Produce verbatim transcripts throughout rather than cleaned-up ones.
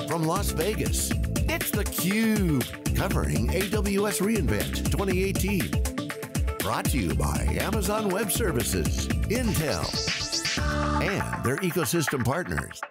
from Las Vegas, it's theCUBE, covering A W S reInvent twenty eighteen. Brought to you by Amazon Web Services, Intel, and their ecosystem partners.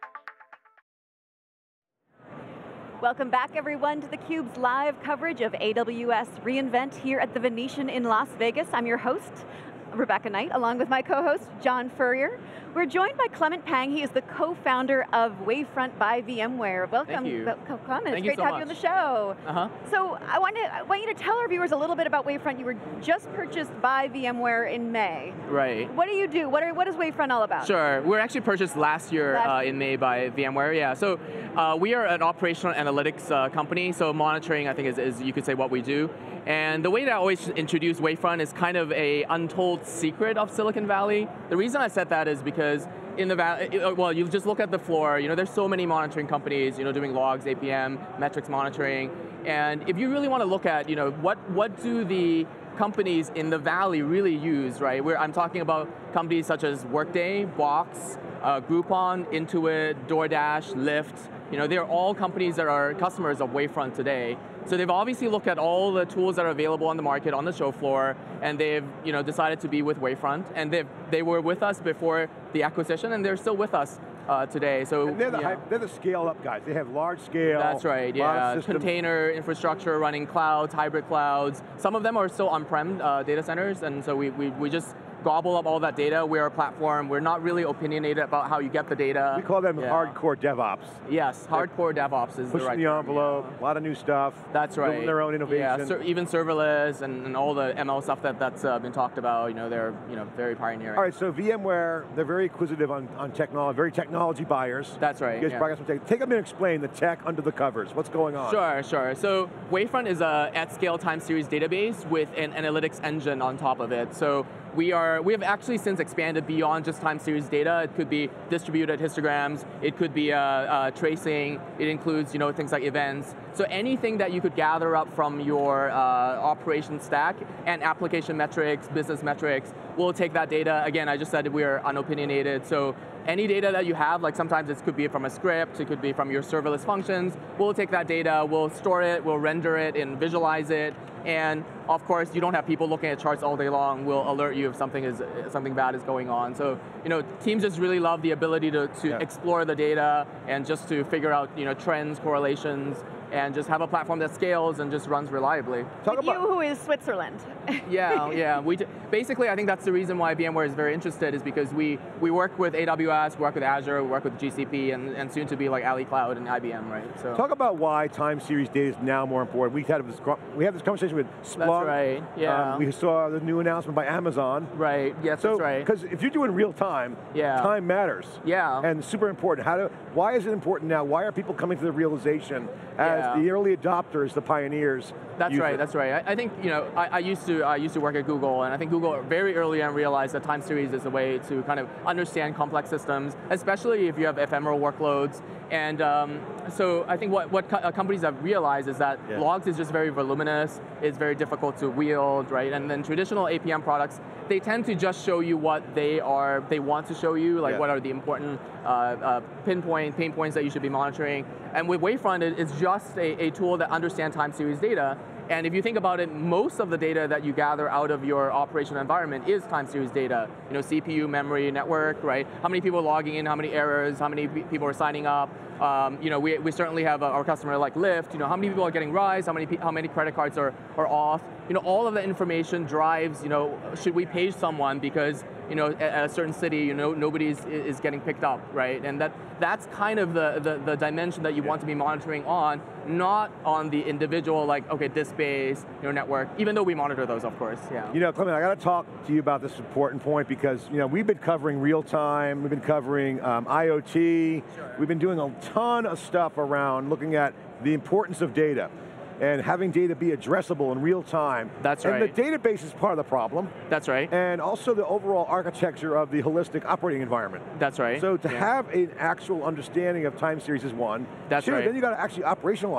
Welcome back, everyone, to theCUBE's live coverage of A W S reInvent here at the Venetian in Las Vegas. I'm your host, Rebecca Knight, along with my co-host, John Furrier. We're joined by Clement Pang. He is the co-founder of Wavefront by VMware. Welcome, Thank you. Clement. Thank It's you great so to have much. you on the show. Uh-huh. So I want, to, I want you to tell our viewers a little bit about Wavefront. You were just purchased by VMware in May. Right. What do you do? What, are, what is Wavefront all about? Sure, we were actually purchased last year Last uh, in May by VMware, yeah. So uh, we are an operational analytics uh, company, so monitoring, I think, is, is you could say what we do. And the way that I always introduce Wavefront is kind of a untold secret of Silicon Valley. The reason I said that is because in the valley, well, you just look at the floor, you know, there's so many monitoring companies, you know, doing logs, A P M, metrics monitoring. And if you really want to look at, you know, what, what do the companies in the valley really use, right? Where I'm talking about companies such as Workday, Box, uh, Groupon, Intuit, DoorDash, Lyft. You know, they're all companies that are customers of Wavefront today. So they've obviously looked at all the tools that are available on the market, on the show floor, and they've you know, decided to be with Wavefront. And they they were with us before the acquisition, and they're still with us uh, today. So and they're the, yeah. high, they're the scale up guys. They have large scale. That's right, yeah. Container infrastructure running clouds, hybrid clouds. Some of them are still on-prem uh, data centers, and so we, we, we just gobble up all that data. We're a platform. We're not really opinionated about how you get the data. We call them yeah. hardcore DevOps. Yes, hardcore DevOps is Pushing the right the term, envelope, yeah. a lot of new stuff. That's right. Building their own innovation. Yeah, ser even serverless and, and all the M L stuff that, that's uh, been talked about, you know, they're you know, very pioneering. All right, so VMware, they're very acquisitive on, on technology, very technology buyers. That's right, You guys yeah. probably got some tech. Take a minute and explain the tech under the covers. What's going on? Sure, sure. So Wavefront is a at-scale time series database with an analytics engine on top of it. So we are, we have actually since expanded beyond just time series data. It could be distributed histograms, it could be uh, uh, tracing, it includes you know, things like events. So anything that you could gather up from your uh, operation stack and application metrics, business metrics, we'll take that data. Again, I just said we are unopinionated, so any data that you have, like sometimes it could be from a script, it could be from your serverless functions, we'll take that data, we'll store it, we'll render it and visualize it, and of course you don't have people looking at charts all day long, we'll alert you if something is something bad is going on. So you know, teams just really love the ability to, to yeah. explore the data and just to figure out you know, trends, correlations, and just have a platform that scales and just runs reliably. Talk With about you who is Switzerland. yeah, yeah. We basically, I think that's the reason why VMware is very interested is because we, we work with A W S, we work with Azure, we work with G C P, and, and soon to be like Ali Cloud and I B M, right? So Talk about why time series data is now more important. We had this, we had this conversation with Splunk. That's right, yeah. Um, we saw the new announcement by Amazon. Right, yes, so, that's right. Because if you're doing real time, yeah. time matters. Yeah. And super important. How do, why is it important now? Why are people coming to the realization as yeah. the early adopters, the pioneers? That's right, it? that's right. I, I think, you know, I, I used to I used to work at Google, and I think Google very early on realized that time series is a way to kind of understand complex systems, especially if you have ephemeral workloads. And um, so I think what, what co companies have realized is that yeah. logs is just very voluminous, it's very difficult to wield, right? And then traditional A P M products, they tend to just show you what they are, they want to show you, like yeah. what are the important uh, uh, pinpoint, pain points that you should be monitoring. And with Wavefront, it, it's just a, a tool that understands time series data. And if you think about it, most of the data that you gather out of your operational environment is time series data. You know, C P U, memory, network, right? How many people are logging in, how many errors, how many people are signing up. Um, you know, we, we certainly have our customer like Lyft, you know, how many people are getting rides, how many, how many credit cards are, are off. You know, all of that information drives, you know, should we page someone because, you know, at, at a certain city, you know, nobody is, is getting picked up, right? And that, that's kind of the, the, the dimension that you yeah. want to be monitoring on, not on the individual, like, okay, this base, your network, even though we monitor those, of course, yeah. You know, Clement, I got to talk to you about this important point because, you know, we've been covering real time, we've been covering um, I O T, sure. we've been doing a ton of stuff around looking at the importance of data and having data be addressable in real time. That's and right. And the database is part of the problem. That's right. And also the overall architecture of the holistic operating environment. That's right. So to yeah. have an actual understanding of time series is one. That's Two, right. then you got to actually operationalize it.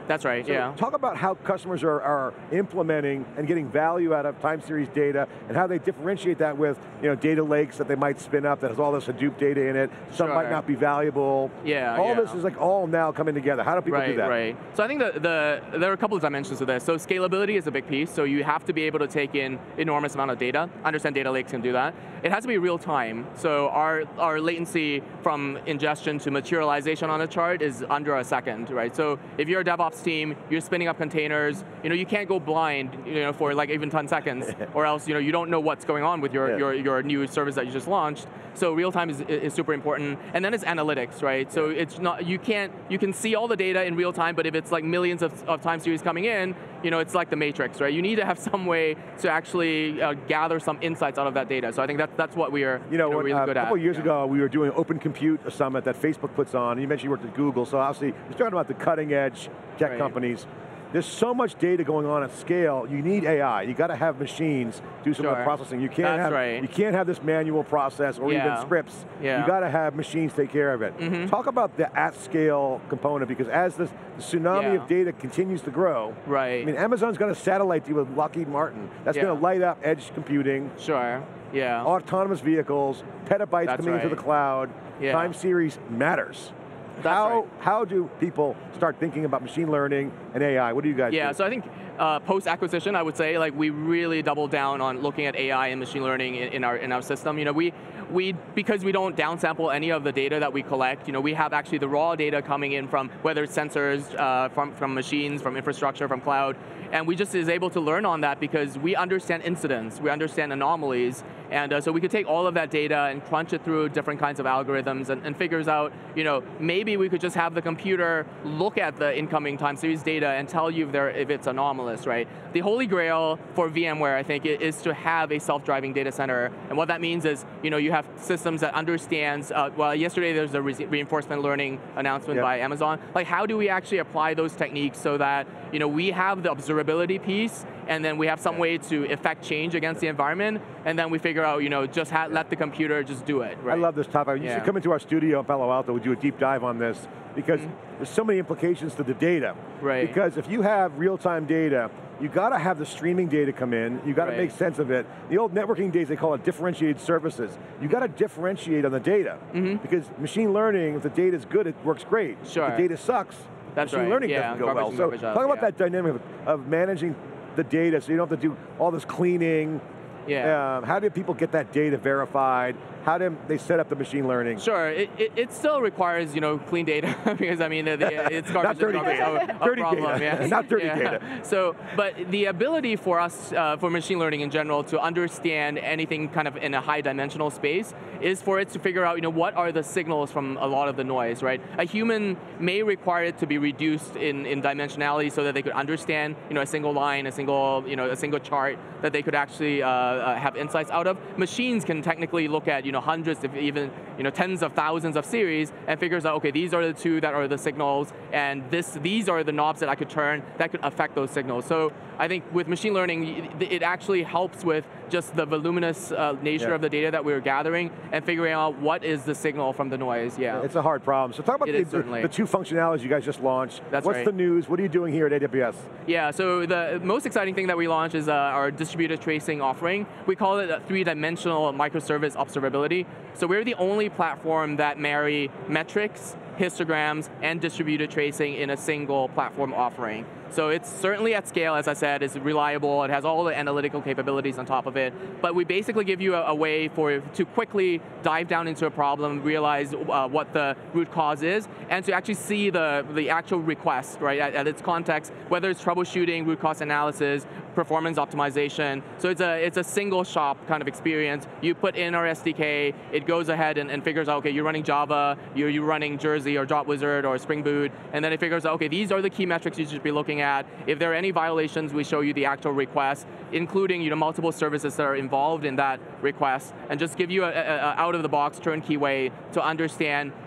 That's right, so yeah. Talk about how customers are, are implementing and getting value out of time series data and how they differentiate that with you know, data lakes that they might spin up that has all this Hadoop data in it. Some sure. might not be valuable. Yeah, All yeah. this is like all now coming together. How do people right, do that? Right, So I think the, the, there are a couple of dimensions to this. So scalability is a big piece, so you have to be able to take in enormous amount of data. Understand data lakes can do that. It has to be real time, so our, our latency from ingestion to materialization on a chart is under a second, right? So if you're a DevOps team, you're spinning up containers, you know, you can't go blind, you know, for like even ten seconds, or else, you know, you don't know what's going on with your, yeah. your, your new service that you just launched. So real time is, is super important. And then it's analytics, right? So it's not, you can't, you can see all the data in real time, but if it's like millions of, of time series coming in, you know, it's like the Matrix, right? You need to have some way to actually uh, gather some insights out of that data. So I think that's, that's what we are you know, you know, when, really uh, good at. A couple of years yeah. ago, we were doing Open Compute, a summit that Facebook puts on. You mentioned you worked at Google, so obviously, you're talking about the cutting edge tech right. companies. There's so much data going on at scale, you need A I. You got to have machines do some sure. of the processing. You can't That's have right. you can't have this manual process or yeah. even scripts. Yeah. You got to have machines take care of it. Mm-hmm. Talk about the at scale component, because as this the tsunami yeah. of data continues to grow, right. I mean, Amazon's got a satellite deal with Lockheed Martin. That's yeah. going to light up edge computing. Sure, yeah. Autonomous vehicles, petabytes That's coming right. into the cloud. Yeah. Time series matters. That's how, right. how do people start thinking about machine learning and A I? What do you guys yeah, do? Yeah, so I think uh, post-acquisition, I would say, like we really doubled down on looking at A I and machine learning in, in our in our system. You know, we we because we don't downsample any of the data that we collect. You know, we have actually the raw data coming in from whether it's sensors, uh, from from machines, from infrastructure, from cloud, and we just is able to learn on that because we understand incidents, we understand anomalies, and uh, so we could take all of that data and crunch it through different kinds of algorithms and, and figures out, you know, maybe we could just have the computer look at the incoming time series data and tell you if, there, if it's anomalous, right? The holy grail for VMware, I think, is to have a self-driving data center, and what that means is, you know, you have systems that understands, uh, well, yesterday there was a re reinforcement learning announcement yep. by Amazon. Like, how do we actually apply those techniques so that, you know, we have the observability piece, and then we have some way to effect change against the environment, and then we figure out, you know, just ha let the computer just do it, right? I love this topic. You yeah. should come into our studio in Palo Alto, we do a deep dive on this, because mm-hmm. there's so many implications to the data. Right. Because if you have real-time data, you got to have the streaming data come in, you got to right. make sense of it. The old networking days, they call it differentiated services. You got to differentiate on the data, mm-hmm. because machine learning, if the data is good, it works great. Sure. If the data sucks, That's machine right. learning yeah. doesn't go well. So talk about yeah. that dynamic of, of managing the data so you don't have to do all this cleaning. Yeah. Um, how do people get that data verified? How do they set up the machine learning? Sure, it, it, it still requires, you know, clean data because I mean, the, the, it's garbage. Not dirty data. A, a dirty problem, data. Yeah. Not dirty yeah. data. So, but the ability for us, uh, for machine learning in general, to understand anything kind of in a high dimensional space is for it to figure out, you know, what are the signals from a lot of the noise, right? A human may require it to be reduced in, in dimensionality so that they could understand, you know, a single line, a single, you know, a single chart that they could actually uh, uh, have insights out of. Machines can technically look at, you know, hundreds, if even, you know, tens of thousands of series and figures out, okay, these are the two that are the signals, and this, these are the knobs that I could turn that could affect those signals. So I think with machine learning, it actually helps with just the voluminous uh, nature yeah. of the data that we're gathering and figuring out what is the signal from the noise, yeah. It's a hard problem. So talk about the, the, the two functionalities you guys just launched. That's What's right. the news? What are you doing here at A W S? Yeah, so the most exciting thing that we launched is uh, our distributed tracing offering. We call it a three-dimensional microservice observability. So we're the only platform that marry metrics, histograms, and distributed tracing in a single platform offering. So it's certainly at scale, as I said, it's reliable, it has all the analytical capabilities on top of it, but we basically give you a, a way for to quickly dive down into a problem, realize uh, what the root cause is, and to actually see the, the actual request, right, at, at its context, whether it's troubleshooting, root cause analysis, performance optimization. So it's a, it's a single shop kind of experience. You put in our S D K, it goes ahead and, and figures out, okay, you're running Java, you're, you're running Jersey or Drop Wizard or Spring Boot, and then it figures out, okay, these are the key metrics you should be looking at. If there are any violations, we show you the actual request, including, you know, multiple services that are involved in that request, and just give you a, a, a out-of-the-box turnkey way to understand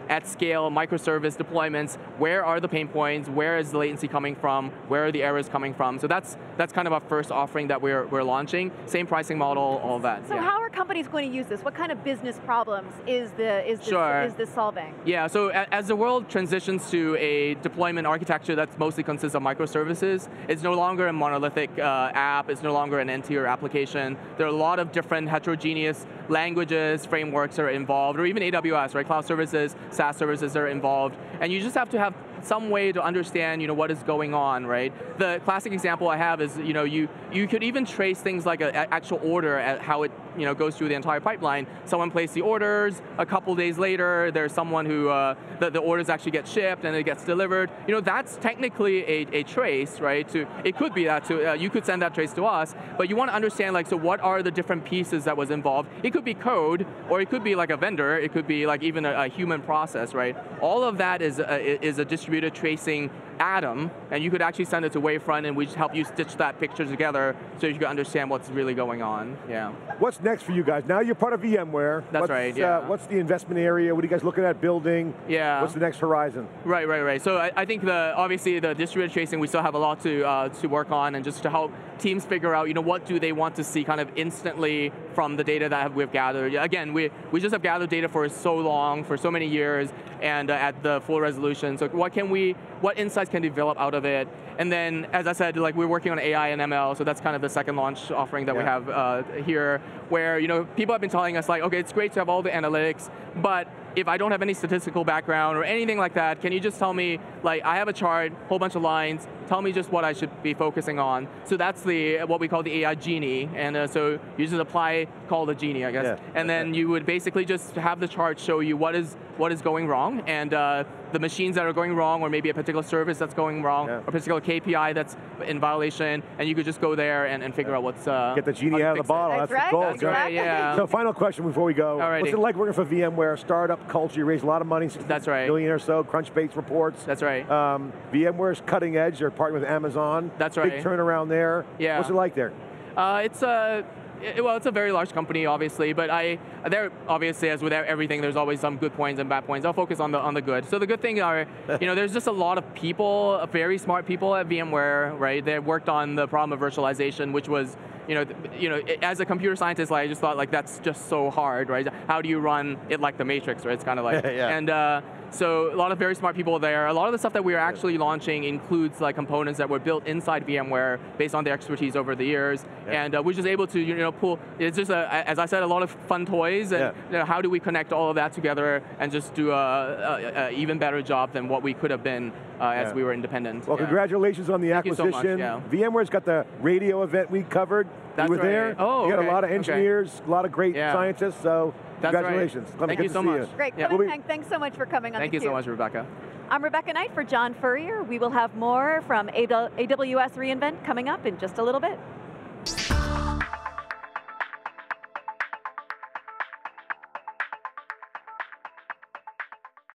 at scale, microservice deployments, where are the pain points, where is the latency coming from, where are the errors coming from. So that's that's kind of our first offering that we're, we're launching. Same pricing model, all of that. So yeah. how are companies going to use this? What kind of business problems is, the, is, this, sure. is this solving? Yeah, so as the world transitions to a deployment architecture that mostly consists of microservices, it's no longer a monolithic uh, app, it's no longer an entire application. There are a lot of different heterogeneous languages, frameworks are involved, or even A W S, right? Cloud services, SaaS services are involved, and you just have to have some way to understand, you know, what is going on, right? The classic example I have is, you know, you you could even trace things like an actual order at how it, you know, goes through the entire pipeline. Someone placed the orders, a couple days later, there's someone who uh, the, the orders actually get shipped and it gets delivered. You know, that's technically a, a trace, right? To it could be that to uh, you could send that trace to us, but you want to understand, like, so what are the different pieces that was involved? It could be code, or it could be like a vendor. It could be like even a, a human process, right? All of that is a, is a distributed tracing atom, and you could actually send it to Wavefront, and we just help you stitch that picture together so you can understand what's really going on. Yeah. What's next for you guys? Now you're part of VMware. That's what's, right. Yeah. Uh, what's the investment area? What are you guys looking at building? Yeah. What's the next horizon? Right, right, right. So I, I think the obviously the distributed tracing, we still have a lot to uh, to work on, and just to help teams figure out, you know, what do they want to see kind of instantly from the data that we've gathered. Again, we we just have gathered data for so long, for so many years, and uh, at the full resolution. So what can we, what insights can develop out of it? And then, as I said, like we're working on A I and M L, so that's kind of the second launch offering that yeah. we have uh, here, where, you know, people have been telling us, like, okay, it's great to have all the analytics, but if I don't have any statistical background or anything like that, can you just tell me, like, I have a chart, whole bunch of lines, tell me just what I should be focusing on. So that's the what we call the A I Genie, and uh, so you just apply, call the Genie, I guess, yeah. and then you would basically just have the chart show you what is what is going wrong, and uh, the machines that are going wrong, or maybe a particular service that's going wrong, yeah. or a particular K P I that's in violation, and you could just go there and, and figure yeah. out what's... Uh, Get the Genie out of the bottle, that's, that's right. the goal. That's right, yeah. So final question before we go. Alrighty. What's it like working for VMware, startup culture, you raised a lot of money, sixty That's right. million or so, Crunchbase reports. That's right. Um, VMware's cutting edge, they're partnering with Amazon. That's right. Big turnaround there. Yeah. What's it like there? Uh, it's a... It, well, it's a very large company, obviously, but I, there obviously, as with everything, there's always some good points and bad points. I'll focus on the on the good. So the good thing are, you know, there's just a lot of people, very smart people at VMware, right? They worked on the problem of virtualization, which was, you know, you know, as a computer scientist, like, I just thought, like, that's just so hard, right? How do you run it like the Matrix, right? It's kind of like, yeah. and uh, so a lot of very smart people there. A lot of the stuff that we are actually launching includes like components that were built inside VMware based on their expertise over the years, yeah. and uh, we're just able to, you know, pull. It's just a, as I said, a lot of fun toys, and yeah. you know, how do we connect all of that together and just do a, a, a even better job than what we could have been uh, as yeah. we were independent. Well, yeah. congratulations on the Thank acquisition. You so much, yeah. VMware's got the radio event we covered. That's you were right. there. Oh, you got okay. a lot of engineers, okay. a lot of great yeah. scientists. So That's congratulations. Right. Glad Thank good you to so see much. You. Great. Yeah. We'll Thanks so much for coming on Thank the you so much, Rebecca. I'm Rebecca Knight for John Furrier. We will have more from A W S reInvent coming up in just a little bit.